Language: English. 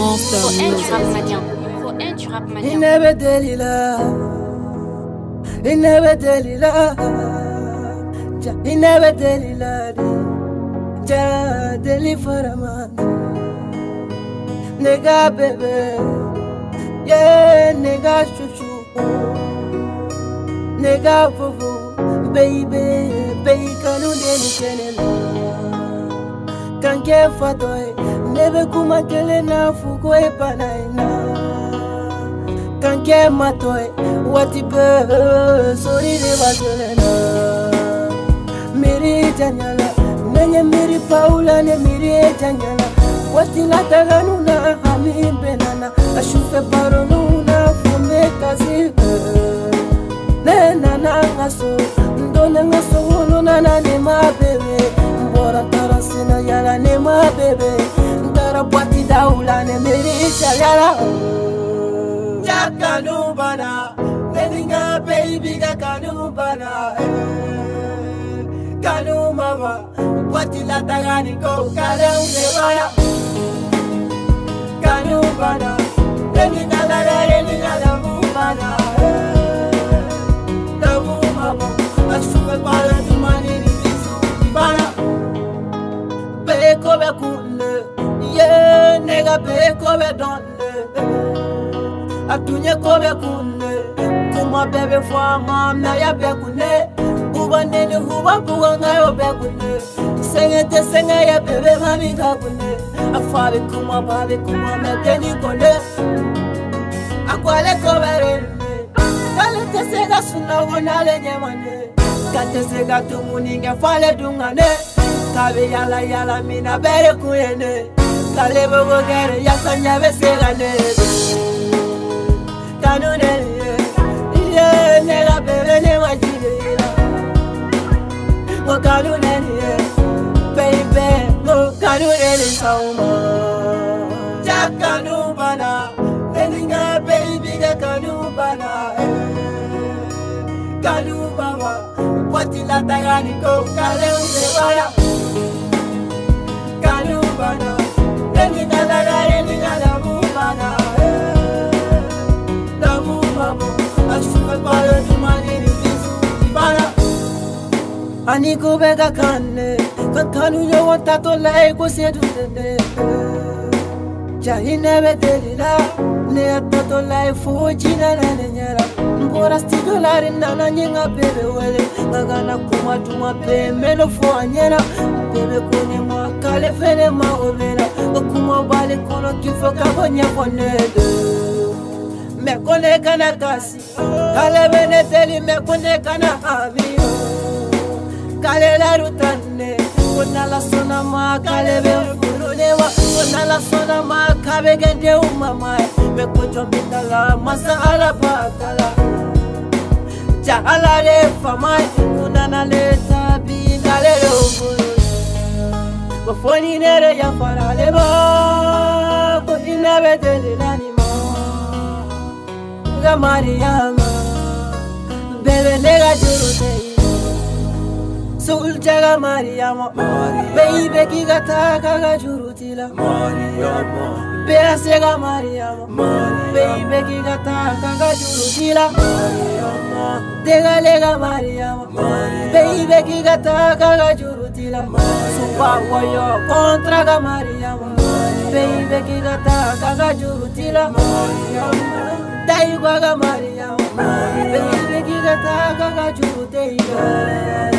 Monster Music. Tu rap malien. Il never delila. Il never delila. Il never delila. Ja deli for a man. Nigga baby. Yeah, nigga chuchu. Nigga fufu. Baby, baby kanu deli kenela. Kanke fatoy. Nebe kuma kele na fuko e panaina. Kanke matoy. Wati be sorry de baselena. Miri janyala. Nenye miri paula ne miri janyala. Wati la taganuna hami benana. Ashufe baronuna fume kazi. Nena na ngaso. Ndone ngaso hulu nana ne ma bebe. Mbora tarasina yala ne ma bebe. Ndara bwati daula ne miri chayala. Kanubana, Neninga baby kanubana, Kanumama, Watila Tagani go, Kanubana, Kanubana, Neninga la Mumana, the Mumama, a super bala to money in Bana, Beko Bakune, yeah, nega Beko Badone. Atunye kobe kune, kuma bebe fwama na ya bekune, uba nene huba buwa ngayo bekune, sengete senga ya bebe mami kakune, afabe kuma babe kuma mebeni kone, akwale kobe rene, kale tesega suna wonale nyemane, katesega tumuninge fale dungane, kabe yala mina bere kuyene, kale bogo gere yakanya besega nebe. Kanune, yeah, nega bebe ne wajira. Mo kanune, baby, mo kanune ne sauma. Ja kanubana, neninga baby ga kanubana. Kanubama, wati la tagani ko kale unewala. Kanubana, neninga la neninga la mubana. Ani ko bega kanne, kanu yo wanta to lai ko se dudene. Jahine bedelila, ne atta to lai fujina na nyara. Mbora stigo lari na nyinga bebe wele, ngana kuma tuma pe meno fo anyera. Bebe kuni mwa kale fene ma obena, kuma bale kono kifo kabonya fonede. Me kone kana kasi, kale beneteli me kone kana ami. Kale la rutane, kona la sona ma kale be furunewa, kona la sona ma kabe gende umama. Me kojo mitala masa ala bakala, ja ala le famai, kuna na le tabi na le longulu. Bofoni nere ya farale ba, ko inabe deli nani. Mariama, bebe nega jurute. Sul jaga Mariama, baby ki gata kaga jurutila. Mariama, bea sega Mariama, baby ki gata kaga jurutila. Mariama, dega lega Mariama, baby ki gata kaga jurutila. Supa wayo contra ga Mariama, baby ki gata kaga jurutila. Mariama. Dai gwaga Mariama, baby ki gata kaga jurutila.